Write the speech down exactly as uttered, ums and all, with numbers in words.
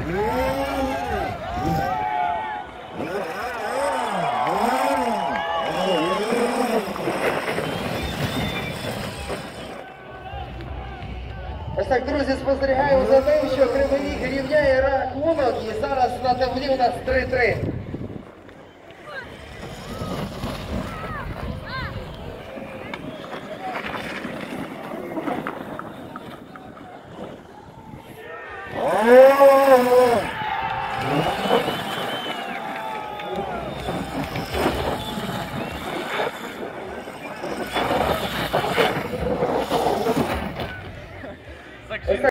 Ось так, друзі, спостерігаємо за тим, що Кривий Ріг рівняє рахунок, і зараз на таблі у нас три три.